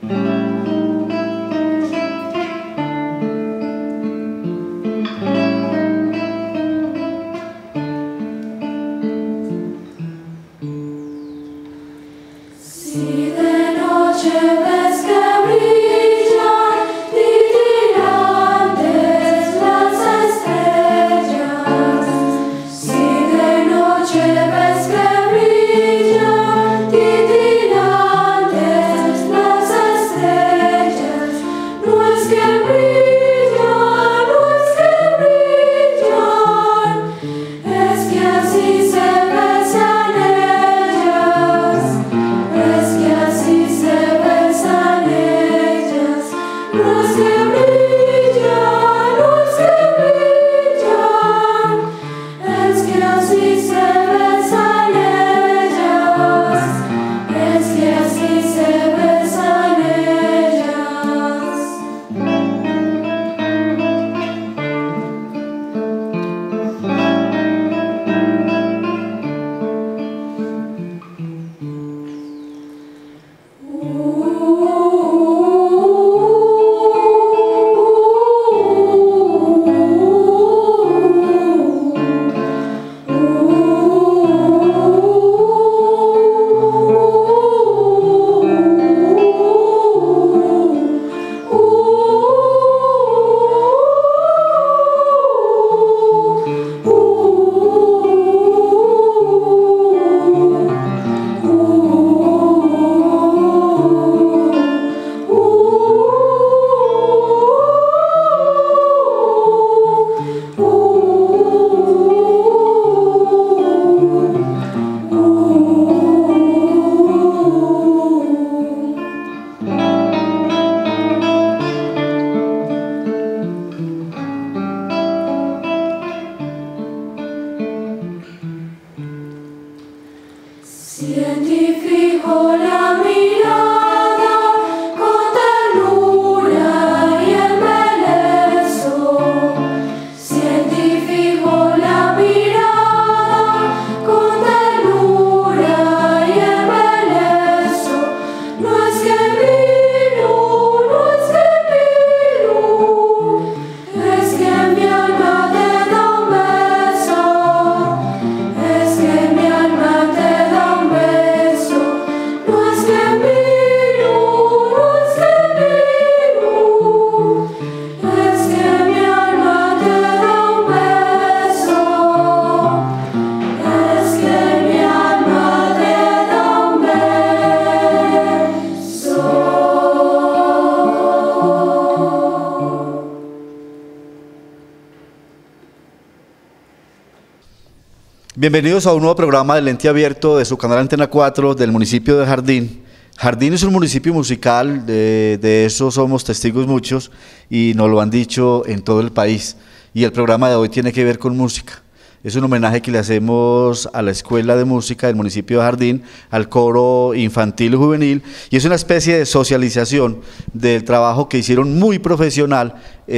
Bienvenidos a un nuevo programa del Lente Abierto de su canal Antena 4 del municipio de Jardín. Jardín es un municipio musical, de eso somos testigos muchos y nos lo han dicho en todo el país. Y el programa de hoy tiene que ver con música. Es un homenaje que le hacemos a la Escuela de Música del municipio de Jardín, al coro infantil y juvenil, y es una especie de socialización del trabajo que hicieron muy profesional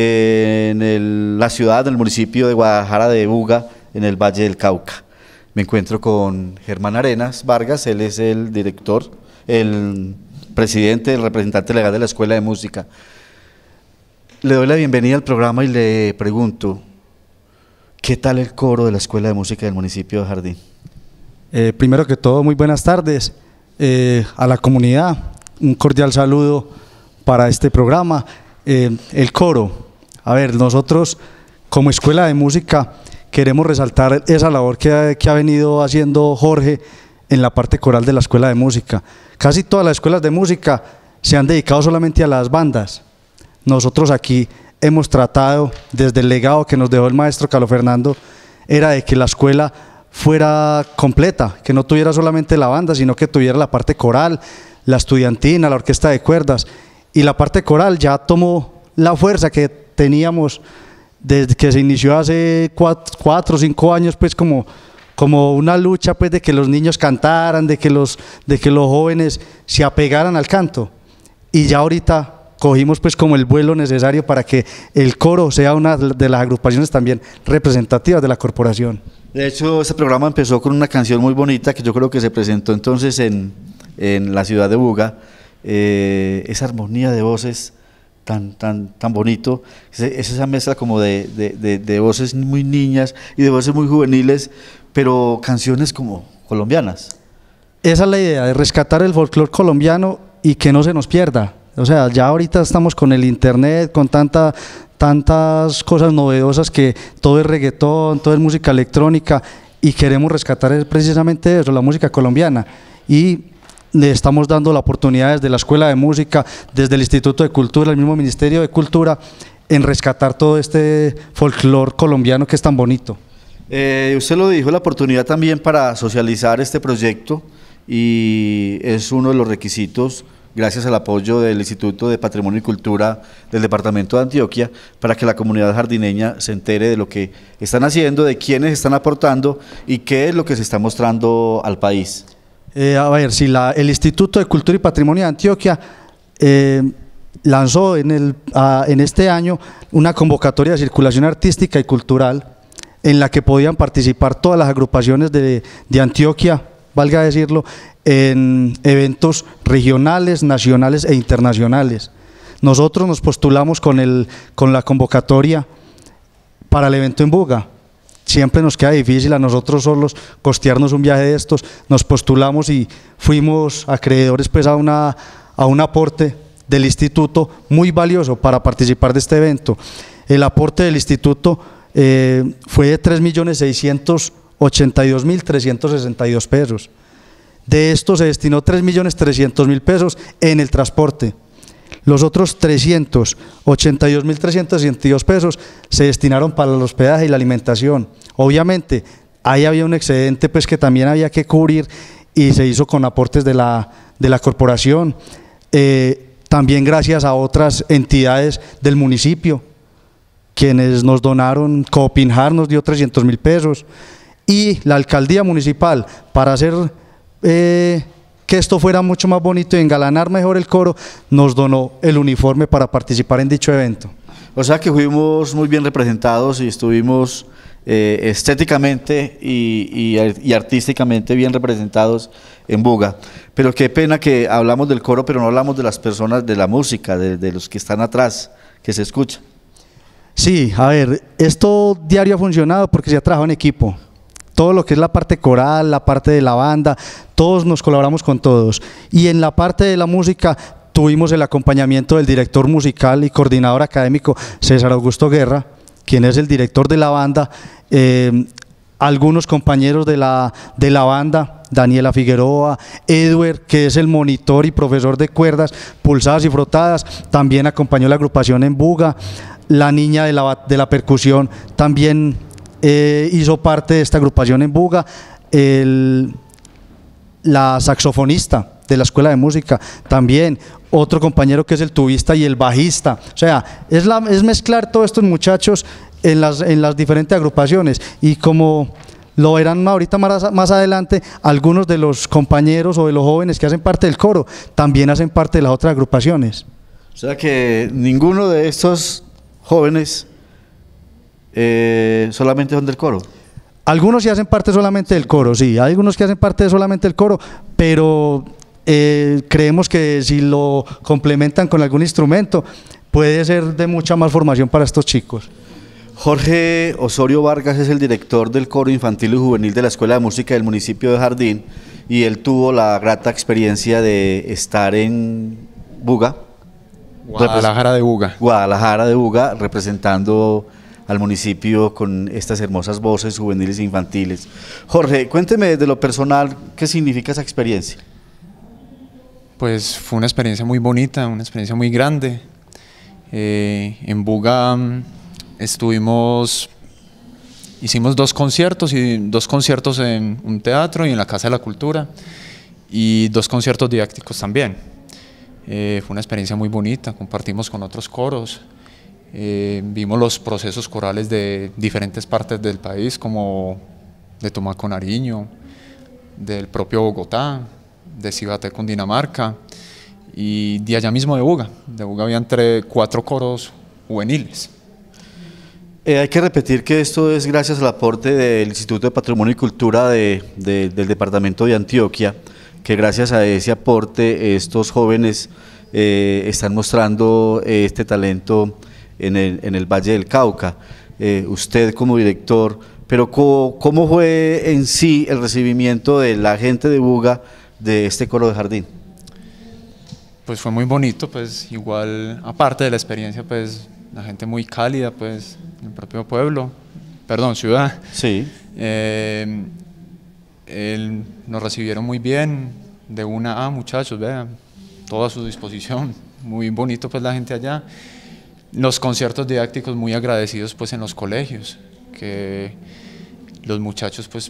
en la ciudad, del municipio de Guadalajara de Buga, en el Valle del Cauca. Me encuentro con Germán Arenas Vargas, él es el director, el presidente, el representante legal de la Escuela de Música. Le doy la bienvenida al programa y le pregunto, ¿qué tal el coro de la Escuela de Música del municipio de Jardín? Primero que todo, muy buenas tardes a la comunidad, un cordial saludo para este programa. El coro, a ver, nosotros como Escuela de Música queremos resaltar esa labor que ha venido haciendo Jorge en la parte coral de la Escuela de Música. Casi todas las escuelas de música se han dedicado solamente a las bandas. Nosotros aquí hemos tratado, desde el legado que nos dejó el maestro Carlos Fernando, era de que la escuela fuera completa, que no tuviera solamente la banda, sino que tuviera la parte coral, la estudiantina, la orquesta de cuerdas, y la parte coral ya tomó la fuerza que teníamos desde que se inició hace 4 o 5 años, pues como una lucha pues de que los niños cantaran, de que los jóvenes se apegaran al canto, y ya ahorita cogimos pues como el vuelo necesario para que el coro sea una de las agrupaciones también representativas de la corporación. De hecho, este programa empezó con una canción muy bonita que yo creo que se presentó entonces en la ciudad de Buga, esa armonía de voces tan bonito, es esa mezcla como de voces muy niñas y de voces muy juveniles, pero canciones como colombianas. Esa es la idea, de rescatar el folclore colombiano y que no se nos pierda. O sea, ya ahorita estamos con el internet, con tantas cosas novedosas, que todo es reggaetón, todo es música electrónica, y queremos rescatar precisamente eso, la música colombiana. Y le estamos dando la oportunidad desde la Escuela de Música, desde el Instituto de Cultura, el mismo Ministerio de Cultura, en rescatar todo este folclore colombiano que es tan bonito. Usted lo dijo, la oportunidad también para socializar este proyecto, y es uno de los requisitos, gracias al apoyo del Instituto de Patrimonio y Cultura del Departamento de Antioquia, para que la comunidad jardineña se entere de lo que están haciendo, de quiénes están aportando y qué es lo que se está mostrando al país. A ver, si el Instituto de Cultura y Patrimonio de Antioquia lanzó en este año una convocatoria de circulación artística y cultural en la que podían participar todas las agrupaciones de Antioquia, valga decirlo, en eventos regionales, nacionales e internacionales. Nosotros nos postulamos con la convocatoria para el evento en Buga. Siempre nos queda difícil a nosotros solos costearnos un viaje de estos. Nos postulamos y fuimos acreedores pues a un aporte del instituto muy valioso para participar de este evento. El aporte del instituto fue de 3.682.362 pesos. De esto se destinó 3.300.000 pesos en el transporte. Los otros 382.362 pesos se destinaron para el hospedaje y la alimentación. Obviamente, ahí había un excedente pues que también había que cubrir, y se hizo con aportes de la corporación, también gracias a otras entidades del municipio, quienes nos donaron. Copinjar nos dio 300.000 pesos, y la alcaldía municipal, para hacer que esto fuera mucho más bonito y engalanar mejor el coro, nos donó el uniforme para participar en dicho evento. O sea que fuimos muy bien representados y estuvimos estéticamente y artísticamente bien representados en Buga. Pero qué pena que hablamos del coro, pero no hablamos de las personas, de la música, de los que están atrás, que se escuchan. Sí, a ver, esto diario ha funcionado porque se ha trabajado en equipo. Todo lo que es la parte coral, la parte de la banda, todos nos colaboramos con todos. Y en la parte de la música tuvimos el acompañamiento del director musical y coordinador académico César Augusto Guerra, quien es el director de la banda, algunos compañeros de la banda, Daniela Figueroa, Edward, que es el monitor y profesor de cuerdas pulsadas y frotadas, también acompañó la agrupación en Buga. La niña de la percusión también hizo parte de esta agrupación en Buga. La saxofonista de la Escuela de Música también, otro compañero que es el tubista y el bajista. O sea, es mezclar todos estos muchachos en las diferentes agrupaciones, y como lo verán ahorita más adelante, algunos de los compañeros o de los jóvenes que hacen parte del coro también hacen parte de las otras agrupaciones. O sea que ninguno de estos jóvenes solamente son del coro. Algunos sí hacen parte solamente del coro, sí, hay algunos que hacen parte solamente del coro, pero creemos que si lo complementan con algún instrumento puede ser de mucha más formación para estos chicos. Jorge Osorio Vargas es el director del coro infantil y juvenil de la Escuela de Música del municipio de Jardín, y él tuvo la grata experiencia de estar en Buga, Guadalajara de Buga, representando al municipio con estas hermosas voces juveniles e infantiles. Jorge, cuénteme desde lo personal, ¿qué significa esa experiencia? Pues fue una experiencia muy bonita, una experiencia muy grande. En Buga hicimos dos conciertos en un teatro y en la Casa de la Cultura, y 2 conciertos didácticos también. Fue una experiencia muy bonita, compartimos con otros coros, vimos los procesos corales de diferentes partes del país, como de Tumaco, Nariño, del propio Bogotá, de Cibaté, Cundinamarca, y de allá mismo de Buga. De Buga habían 4 coros juveniles. Hay que repetir que esto es gracias al aporte del Instituto de Patrimonio y Cultura del Departamento de Antioquia, que gracias a ese aporte estos jóvenes están mostrando este talento en el Valle del Cauca. Usted como director, pero ¿cómo fue en sí el recibimiento de la gente de Buga de este coro de jardín? Pues fue muy bonito, pues igual, aparte de la experiencia, pues la gente muy cálida, pues el propio pueblo, perdón, ciudad. Sí. Nos recibieron muy bien, de una, muchachos, vean, todo a su disposición, muy bonito pues la gente allá. Los conciertos didácticos muy agradecidos pues en los colegios, que los muchachos pues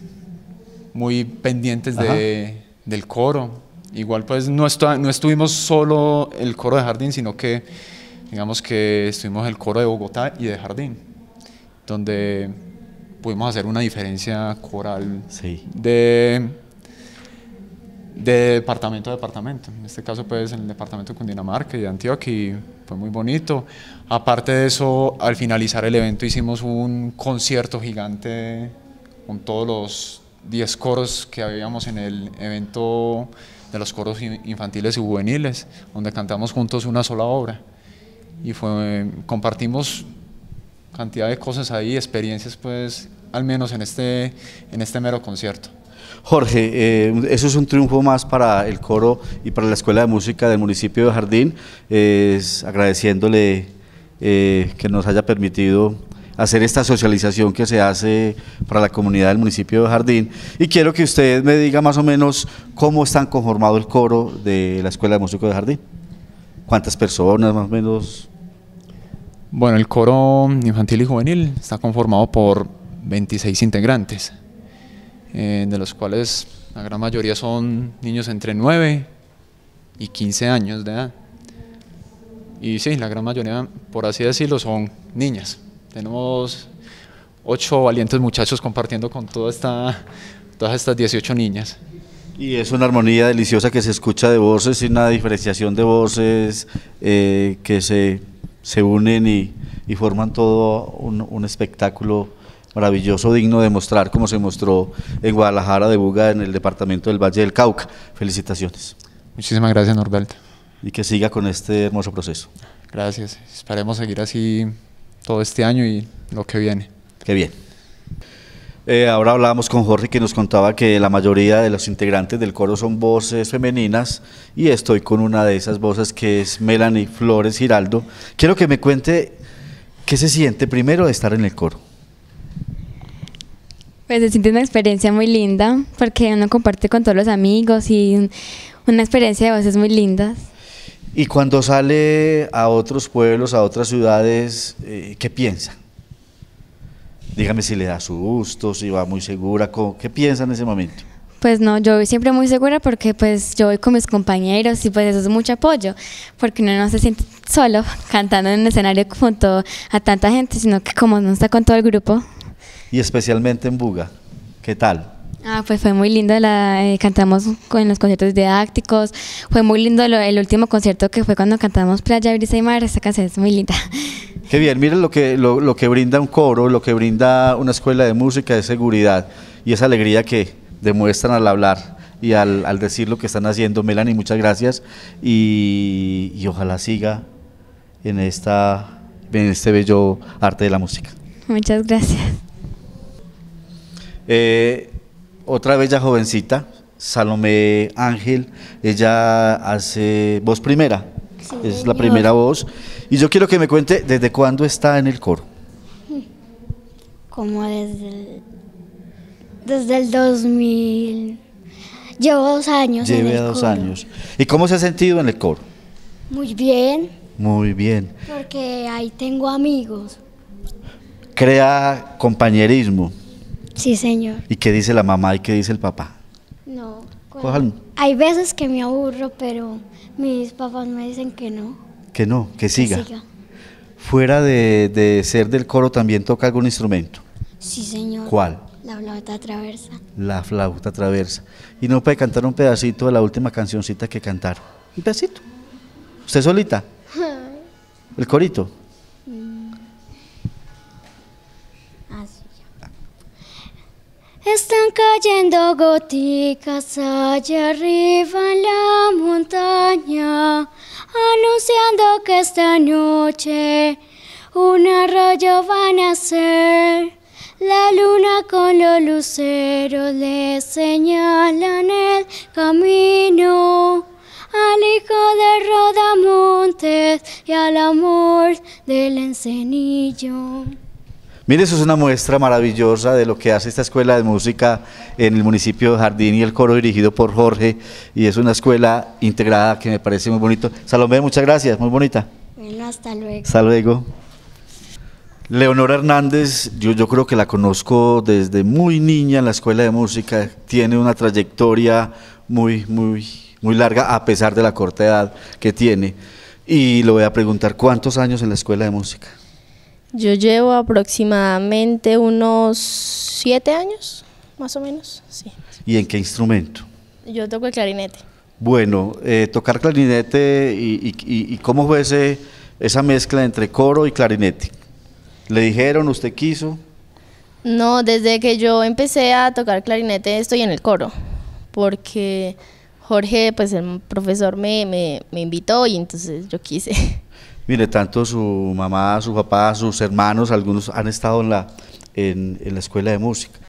muy pendientes del coro. Igual pues no estuvimos solo el coro de jardín, sino que digamos que estuvimos el coro de Bogotá y de jardín, donde pudimos hacer una diferencia coral de departamento a departamento. En este caso pues en el departamento de Cundinamarca y de Antioquia, y fue muy bonito. Aparte de eso, al finalizar el evento hicimos un concierto gigante con todos los 10 coros que habíamos en el evento de los coros infantiles y juveniles, donde cantamos juntos una sola obra, y compartimos cantidad de cosas ahí, experiencias pues, al menos en este mero concierto. Jorge, eso es un triunfo más para el coro y para la Escuela de Música del municipio de Jardín, agradeciéndole que nos haya permitido hacer esta socialización que se hace para la comunidad del municipio de Jardín, y quiero que usted me diga más o menos cómo están conformado el coro de la Escuela de Música de Jardín. ¿Cuántas personas más o menos? Bueno, el coro infantil y juvenil está conformado por 26 integrantes, de los cuales la gran mayoría son niños entre 9 y 15 años de edad. Y sí, la gran mayoría, por así decirlo, son niñas. Tenemos 8 valientes muchachos compartiendo con todas estas 18 niñas. Y es una armonía deliciosa que se escucha de voces, y una diferenciación de voces que se unen y forman todo un espectáculo maravilloso, digno de mostrar, como se mostró en Guadalajara de Buga, en el departamento del Valle del Cauca. Felicitaciones. Muchísimas gracias, Norberto. Y que siga con este hermoso proceso. Gracias, esperemos seguir así todo este año y lo que viene. Qué bien. Ahora hablábamos con Jorge, que nos contaba que la mayoría de los integrantes del coro son voces femeninas, y estoy con una de esas voces, que es Melanie Flores Giraldo. Quiero que me cuente qué se siente primero de estar en el coro. Pues se siente una experiencia muy linda, porque uno comparte con todos los amigos y una experiencia de voces muy lindas. Y cuando sale a otros pueblos, a otras ciudades, ¿qué piensa? Dígame si le da susto, si va muy segura, ¿qué piensa en ese momento? Pues no, yo voy siempre muy segura, porque pues yo voy con mis compañeros, y pues eso es mucho apoyo, porque uno no se siente solo cantando en un escenario junto a tanta gente, sino que como no está con todo el grupo. Y especialmente en Buga, ¿qué tal? Pues fue muy lindo, cantamos en los conciertos didácticos, fue muy lindo el último concierto, que fue cuando cantamos Playa, Brisa y Mar. Esta canción es muy linda. Qué bien, miren lo que brinda un coro, lo que brinda una escuela de música, de seguridad, y esa alegría que demuestran al hablar y al decir lo que están haciendo. Melanie, muchas gracias, y ojalá siga en este bello arte de la música. Muchas gracias. Otra bella jovencita, Salomé Ángel, ella hace voz primera, sí, es la primera voz, y yo quiero que me cuente desde cuándo está en el coro. Como desde el 2000, llevo 2 años en el coro. 2 años. ¿Y cómo se ha sentido en el coro? Muy bien. Muy bien. Porque ahí tengo amigos. ¿Crea compañerismo? Sí, señor. ¿Y qué dice la mamá y qué dice el papá? No. Hay veces que me aburro, pero mis papás me dicen que no. Que no, que siga. Fuera de ser del coro, ¿también toca algún instrumento? Sí, señor. ¿Cuál? La flauta traversa. La flauta traversa. ¿Y no puede cantar un pedacito de la última cancioncita que cantaron? ¿Un pedacito? ¿Usted solita? ¿El corito? Están cayendo goticas allá arriba en la montaña, anunciando que esta noche un arroyo va a nacer. La luna con los luceros le señalan el camino al hijo de Rodamontes y al amor del encenillo. Mire, eso es una muestra maravillosa de lo que hace esta escuela de música en el municipio de Jardín y el coro dirigido por Jorge, y es una escuela integrada que me parece muy bonito. Salomé, muchas gracias, muy bonita. Bueno, hasta luego. Hasta luego. Leonora Hernández, yo creo que la conozco desde muy niña en la escuela de música, tiene una trayectoria muy larga a pesar de la corta edad que tiene, y le voy a preguntar ¿cuántos años en la escuela de música? Yo llevo aproximadamente unos 7 años, más o menos, sí. ¿Y en qué instrumento? Yo toco el clarinete. Bueno, tocar clarinete y ¿cómo fue esa mezcla entre coro y clarinete? ¿Le dijeron, usted quiso? No, desde que yo empecé a tocar clarinete estoy en el coro, porque Jorge, pues el profesor me invitó y entonces yo quise. Mire, tanto su mamá, su papá, sus hermanos, algunos han estado en la escuela de música.